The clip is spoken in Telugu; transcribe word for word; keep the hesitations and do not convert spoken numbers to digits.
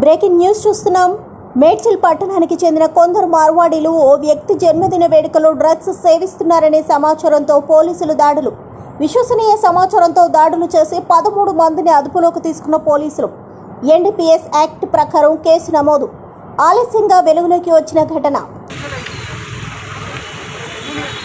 బ్రేకింగ్ న్యూస్ చూస్తున్నాం. మేడ్చల్ పట్టణానికి చెందిన కొందరు మార్వాడీలు ఓ వ్యక్తి జన్మదిన వేడుకలో డ్రగ్స్ సేవిస్తున్నారనే సమాచారంతో పోలీసులు దాడులు. విశ్వసనీయ సమాచారంతో దాడులు చేసి పదమూడు మందిని అదుపులోకి తీసుకున్న పోలీసులు. ఎన్డీపీఎస్ యాక్ట్ ప్రకారం కేసు నమోదు. ఆలస్యంగా వెలుగులోకి వచ్చిన ఘటన.